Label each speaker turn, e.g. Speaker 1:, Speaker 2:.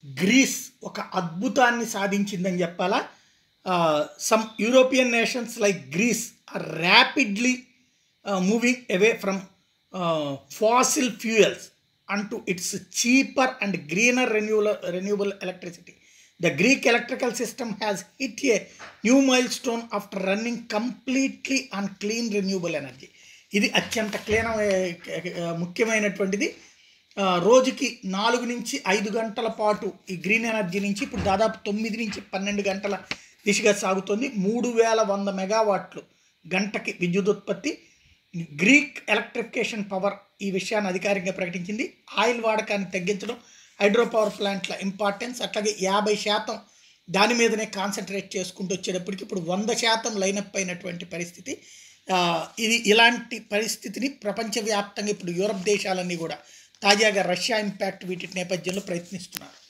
Speaker 1: Grace ఒక అద్భుతాన్ని సాధించిందని చెప్పాలా. Some European nations like Greece are rapidly moving away from fossil fuels అంటూ it's cheaper and greener renewable electricity. The Greek electrical system has hit a new milestone after running completely on clean renewable energy. ఇది అత్యంత ముఖ్యమైనటువంటిది. రోజుకి 4 నుంచి 5 గంటల పాటు ఈ green energy నుంచి ఇప్పుడు దాదాపు 9 నుంచి 12 గంటల దిశగా సాగుతుంది. 3100 మెగావాట్లు గంటకి విద్యుత్ ఉత్పత్తి. గ్రీక్ ఎలక్ట్రిఫికేషన్ పవర్ ఈ విషయాన్ని అధికారికంగా ప్రకటించింది. ఆయిల్ వాడకాన్ని తగ్గించడం, హైడ్రో పవర్ ప్లాంట్ల ఇంపార్టెన్స్, అట్లాగే 50% దాని మీదనే కాన్సన్ట్రేట్ చేసుకుంటూ వచ్చేటప్పటికి ఇప్పుడు 100% లైనప్ అయినటువంటి పరిస్థితి. ఇది ఇలాంటి పరిస్థితిని ప్రపంచవ్యాప్తంగా ఇప్పుడు యూరప్ దేశాలన్నీ కూడా తాజాగా రష్యా ఇంపాక్ట్ వీటి నేపథ్యంలో ప్రయత్నిస్తున్నారు.